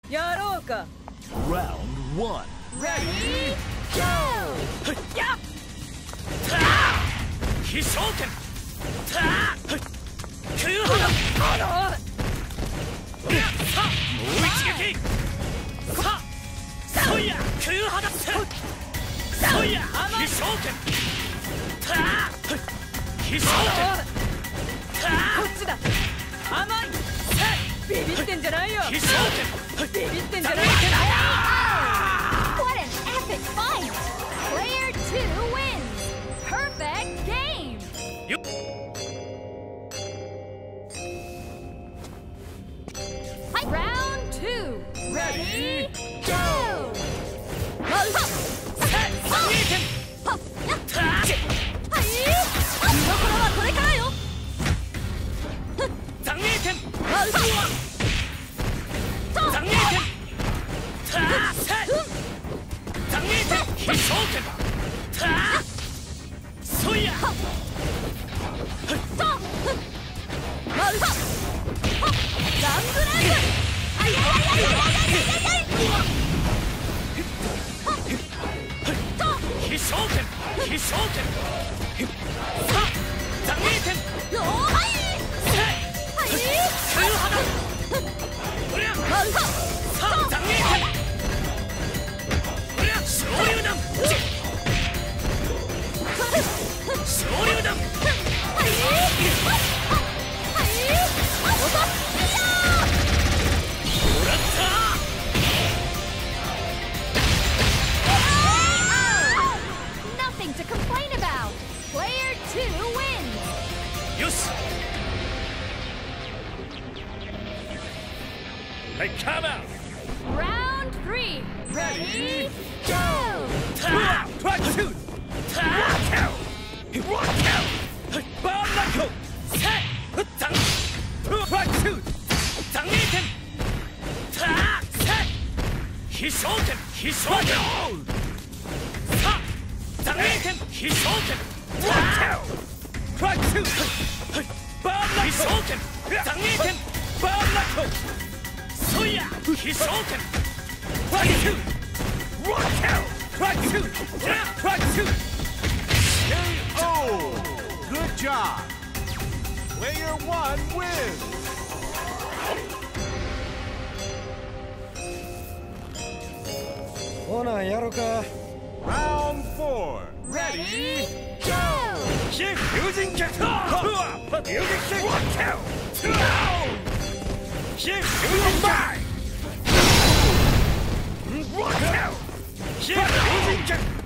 やろうか。 Round 1. Ready, go! やっ！ 飛翔剣！空波だ！さあ、もう一撃！さあ、そいや！空波だ！そいや！飛翔剣！飛翔剣！ こっちだ。甘い。ビビってんじゃないよ。 飛翔剣！ ビビってんじゃないよ。 What an epic fight! Player 2 wins! Perfect game! Round 2! Ready, go! 見どころはこれからよ。 残影剣！残影剣！残影剣！飛翔剣！そいや！ ラングラング！あいやいやいやいやいやいやいや！ 飛翔剣！飛翔剣！さあ、残影剣！ はい！ 空波だ！こりゃ！さあ、残影剣！こりゃ！昇竜弾！昇竜弾！もらった！ Nothing to complain about. Player 2 wins. よし！はい、カバー！ Round 3. Ready, go! トラックシュート！ロッキャウ！バーンラッコ！せっ！ザン！トラックシュート！残影剣！せっ！飛翔剣！飛翔剣！さあ！残影剣！飛翔剣！ロッキャウ！トラックシュート！バーンラッコ！飛翔剣！残影剣！バーンラッコ！そいや！飛翔剣！トラックシュート！ロッキャウ！Try to shoot! Try to shoot! KO! Good job! Player 1 wins! Round 4. Ready, go! 飛竜神脚！遊撃戦！飛竜神脚！飛竜神脚！